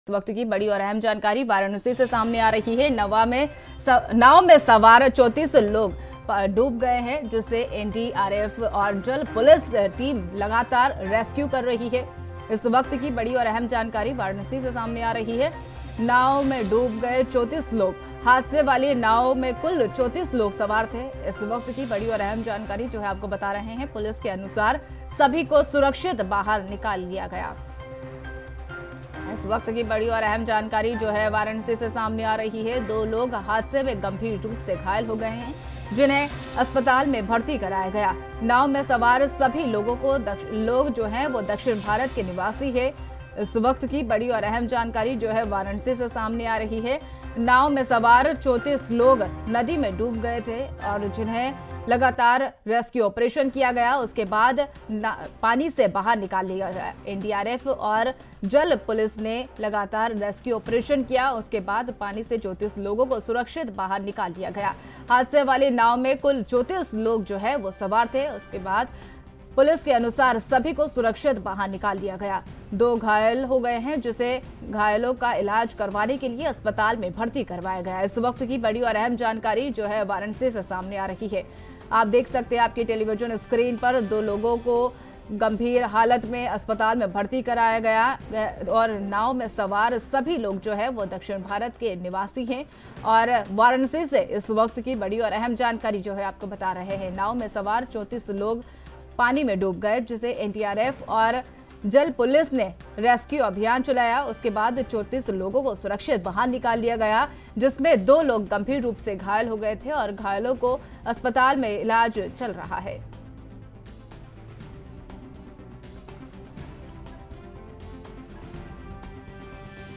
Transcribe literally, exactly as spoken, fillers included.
इस वक्त की बड़ी और अहम जानकारी वाराणसी से सामने आ रही है। नवा में नाव में सवार चौंतीस लोग डूब गए हैं, जिसे एन डी आर एफ और जल पुलिस टीम लगातार रेस्क्यू कर रही है। इस वक्त की बड़ी और अहम जानकारी वाराणसी से सामने आ रही है। नाव में डूब गए चौंतीस लोग। हादसे वाली नाव में कुल चौंतीस लोग सवार थे। इस वक्त की बड़ी और अहम जानकारी जो है आपको बता रहे हैं। पुलिस के अनुसार सभी को सुरक्षित बाहर निकाल लिया गया। इस वक्त की बड़ी और अहम जानकारी जो है वाराणसी से सामने आ रही है। दो लोग हादसे में गंभीर रूप से घायल हो गए हैं, जिन्हें अस्पताल में भर्ती कराया गया। नाव में सवार सभी लोगों को लोग जो हैं वो दक्षिण भारत के निवासी है। इस वक्त की बड़ी और अहम जानकारी जो है वाराणसी से सामने आ रही है। नाव में सवार चौंतीस लोग नदी में डूब गए थे और जिन्हें लगातार रेस्क्यू ऑपरेशन किया गया। उसके बाद पानी से बाहर निकाल लिया गया। एन डी आर एफ और जल पुलिस ने लगातार रेस्क्यू ऑपरेशन किया। उसके बाद पानी से चौंतीस लोगों को सुरक्षित बाहर निकाल लिया गया। हादसे वाली नाव में कुल चौंतीस लोग जो है वो सवार थे। उसके बाद पुलिस के अनुसार सभी को सुरक्षित बाहर निकाल लिया गया। दो घायल हो गए हैं, जिसे घायलों का इलाज करवाने के लिए अस्पताल में भर्ती करवाया गया। इस वक्त की बड़ी और अहम जानकारी जो है वाराणसी से सामने आ रही है। आप देख सकते हैं आपकी टेलीविजन स्क्रीन पर दो लोगों को गंभीर हालत में अस्पताल में भर्ती कराया गया और नाव में सवार सभी लोग जो है वो दक्षिण भारत के निवासी हैं। और वाराणसी से इस वक्त की बड़ी और अहम जानकारी जो है आपको बता रहे हैं। नाव में सवार चौंतीस लोग पानी में डूब गए, जिसे एन डी आर एफ और जल पुलिस ने रेस्क्यू अभियान चलाया। उसके बाद चौंतीस लोगों को सुरक्षित बाहर निकाल लिया गया, जिसमें दो लोग गंभीर रूप से घायल हो गए थे और घायलों को अस्पताल में इलाज चल रहा है।